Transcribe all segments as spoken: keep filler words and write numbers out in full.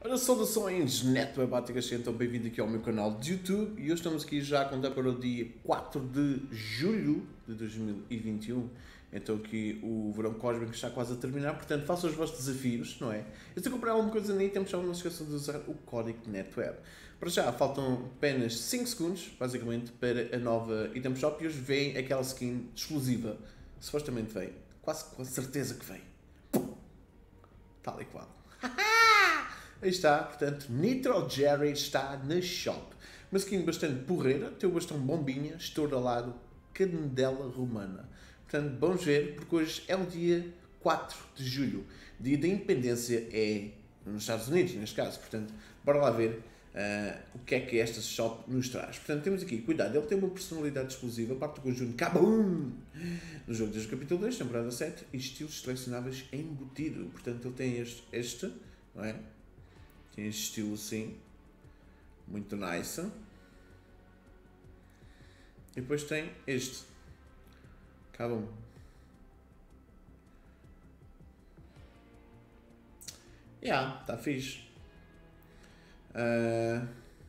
Ora, saudações netwebáticas, sejam bem-vindos aqui ao meu canal de YouTube e hoje estamos aqui já a contar para o dia quatro de julho de dois mil e vinte e um. Então aqui o verão cósmico está quase a terminar, portanto façam os vossos desafios, não é? E se comprar alguma coisa na item, não se esqueçam de usar o código NETWEB. Para já faltam apenas cinco segundos, basicamente, para a nova item shop e hoje vem aquela skin exclusiva. Supostamente vem, quase com a certeza que vem. Tal e qual. Aí está, portanto, Nitro Jerry está na shop. Uma skin bastante porreira, tem o bastão bombinha, estouralado, canela romana. Portanto, vamos ver, porque hoje é o dia quatro de julho. Dia da independência é nos Estados Unidos, neste caso. Portanto, bora lá ver uh, o que é que esta shop nos traz. Portanto, temos aqui, cuidado, ele tem uma personalidade exclusiva, parte do conjunto Kabum! No jogo desde o capítulo dois, temporada sete, e estilos selecionáveis embutido. Portanto, ele tem este, este não é? Tem este estilo assim, muito nice. E depois tem este. Acabam. Já, yeah, está fixe. Uh,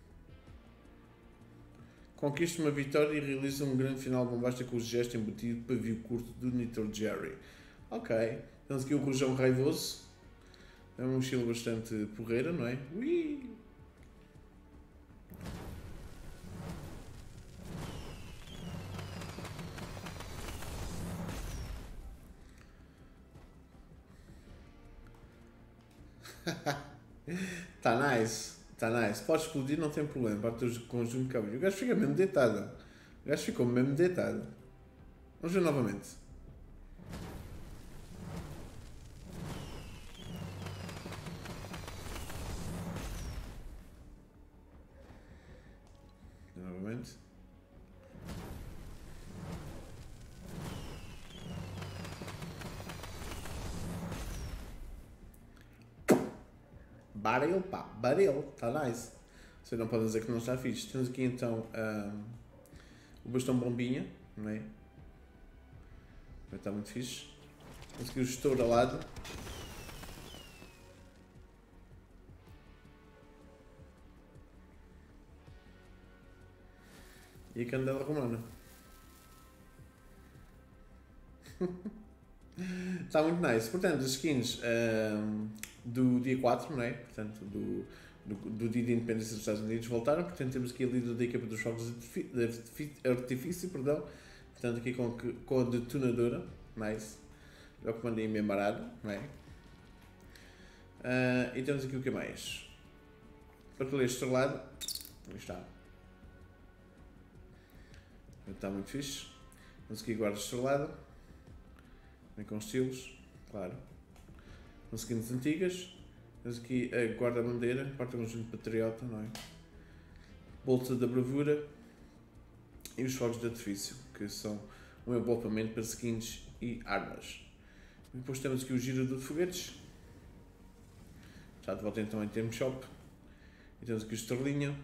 conquista uma vitória e realiza um grande final bombástico com o gesto embutido pavio curto do Nitro Jerry. Ok. Temos aqui o Rojão Raivoso. É um estilo bastante porreira, não é? Ui! Tá nice, tá nice. Pode explodir, não tem problema. Bate o conjunto de cabelo. O gajo fica mesmo deitado. O gajo ficou mesmo deitado. Vamos ver novamente. Novamente. Baril, pá, baril, está nice. Você não pode dizer que não está fixe. Temos aqui então um, o bastão bombinha, não é? Está muito fixe. Temos aqui o estouralado. E a candela romana. Está muito nice. Portanto, as skins um, do dia quatro, não é? Portanto, do, do, do dia de independência dos Estados Unidos voltaram. Portanto, temos aqui a líder da equipa dos fogos de artifício, perdão. Portanto, aqui com, com a detonadora. Nice. Já que mandei meio marado, não é? Uh, e temos aqui o que mais? Patrulheiro estrelado. Aí está. Está muito fixe. Temos aqui guarda estrelado. Vem com estilos, claro. Com skins antigas. Temos aqui a guarda-bandeira, parte do conjunto patriota, não é? Bolsa da bravura. E os fogos de artifício, que são um envolvimento para skins e armas. E depois temos aqui o girador de foguetes. Está de volta então em termos shop. E temos aqui o estrelinha.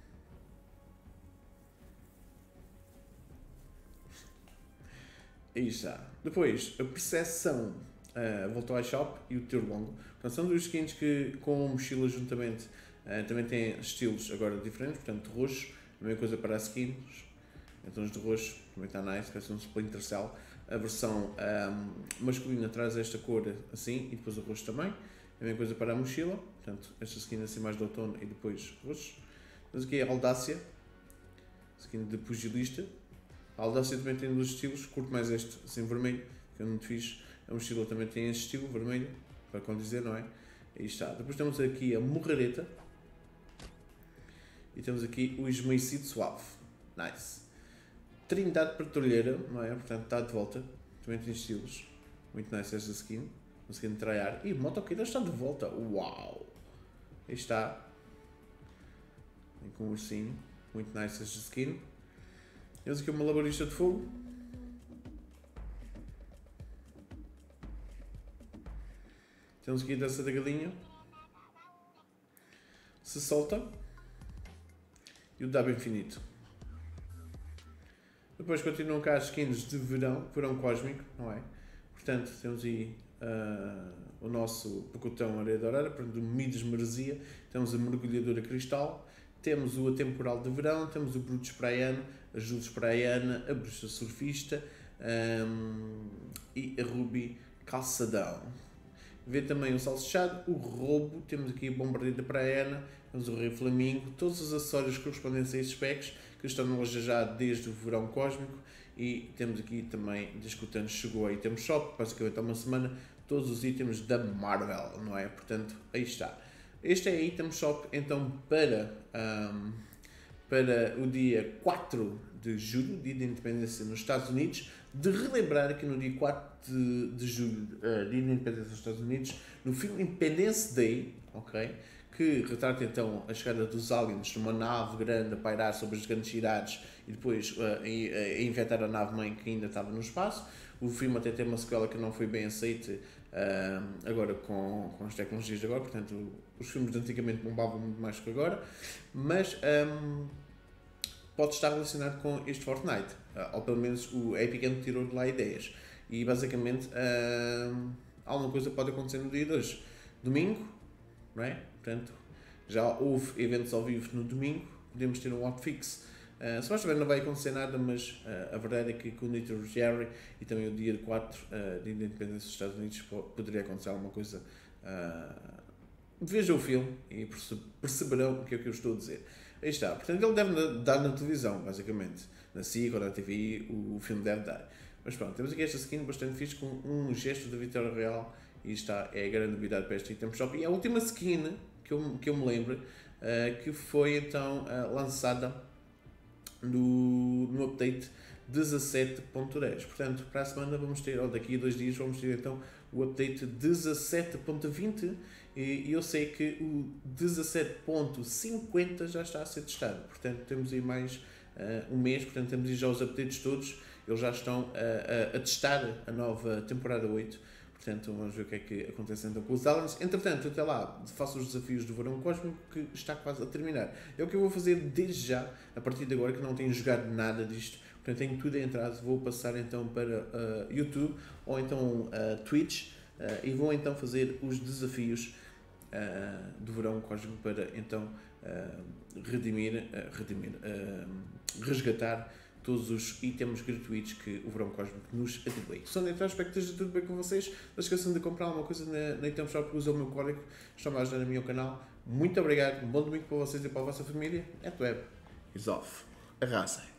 Aí está. Depois, a percepção uh, voltou ao shop e o tiro longo. Portanto, são dois skins que com a mochila juntamente uh, também têm estilos agora diferentes. Portanto, roxo, a mesma coisa para as skins. Então, os de roxo também está nice, parece um Splinter Cell. A versão um, masculina traz esta cor assim e depois o roxo também. A mesma coisa para a mochila. Portanto, esta skin assim mais de outono e depois roxo. Temos aqui a Audácia, skin de pugilista. A Audácia também tem dois estilos, curto mais este, assim vermelho, que é muito fixe. A mochila também tem este estilo, vermelho, para condizer, não é? Aí está. Depois temos aqui a Morrareta. E temos aqui o Esmaecido Suave. Nice. Trindade Patrulheira, não é? Portanto, está de volta. Também tem estilos. Muito nice esta skin. Uma skin de tryhard. E o Motoqueira está de volta. Uau! Aí está. Vem com o ursinho. Muito nice esta skin. Temos aqui uma labarista de fogo. Temos aqui a dança da galinha. Se solta. E o dab infinito. Depois continuam cá as skins de verão, verão cósmico, não é? Portanto, temos aí uh, o nosso pacotão areia dourada, portanto, o Midas Maresia, temos a mergulhadora cristal, temos o atemporal de verão, temos o Brutus praiano, a Jules praiana, a bruxa surfista um, e a Ruby calçadão. Vê também o salsichado, o roubo, temos aqui a bombardeira praiana, temos o rei flamingo, todos os acessórios correspondentes a esses packs que estão na loja já desde o verão cósmico, e temos aqui também, desde que o Thanos chegou a Item Shop, basicamente há uma semana, todos os itens da Marvel, não é? Portanto, aí está. Este é a Item Shop, então, para, um, para o dia quatro de julho, dia da independência nos Estados Unidos. De relembrar que no dia quatro de, de julho, uh, dia da independência nos Estados Unidos, no filme Independence Day, ok? Que retrata então a chegada dos aliens numa nave grande a pairar sobre as grandes cidades e depois uh, a, a infectar a nave-mãe que ainda estava no espaço. O filme até tem uma sequela que não foi bem aceita uh, agora com, com as tecnologias de agora, portanto os filmes de antigamente bombavam muito mais que agora, mas um, pode estar relacionado com este Fortnite, uh, ou pelo menos o Epic Games tirou de lá ideias, e basicamente uh, alguma coisa pode acontecer no dia de hoje. Domingo, não é? Portanto, já houve eventos ao vivo no domingo, podemos ter um hotfix. Uh, supostamente não vai acontecer nada, mas uh, a verdade é que com o Nitro Jerry e também o dia quatro uh, de independência dos Estados Unidos poderia acontecer alguma coisa. Uh, vejam o filme e perceberão o que é que eu estou a dizer. Aí está. Portanto, ele deve dar na televisão, basicamente. Na S I C ou na T V I, o, o filme deve dar. Mas pronto, temos aqui esta skin bastante fixe com um gesto da Vitória Real. E está, é a grande novidade para este Item Shop. E a última skin que eu, que eu me lembro, uh, que foi então uh, lançada no, no update dezassete ponto dez. Portanto, para a semana vamos ter, ou daqui a dois dias, vamos ter então o update dezassete ponto vinte. E eu sei que o dezassete ponto cinquenta já está a ser testado. Portanto, temos aí mais uh, um mês. Portanto, temos aí já os updates todos. Eles já estão uh, a, a testar a nova temporada oito. Portanto, vamos ver o que é que acontece então com os aliens. Entretanto, até lá, faço os desafios do verão cósmico, que está quase a terminar. É o que eu vou fazer desde já, a partir de agora, que não tenho jogado nada disto. Portanto, tenho tudo em atraso. Vou passar então para uh, YouTube ou então uh, Twitch uh, e vou então fazer os desafios uh, do verão cósmico para então uh, redimir, uh, redimir uh, resgatar todos os itens gratuitos que o verão cósmico nos atribui. Se não entrar, espero que esteja tudo bem com vocês. Não se esqueçam de comprar alguma coisa na, na Item Shop, usa o meu código, estão a ajudar no meu canal. Muito obrigado, um bom domingo para vocês e para a vossa família. É web. Is off. Arrasem.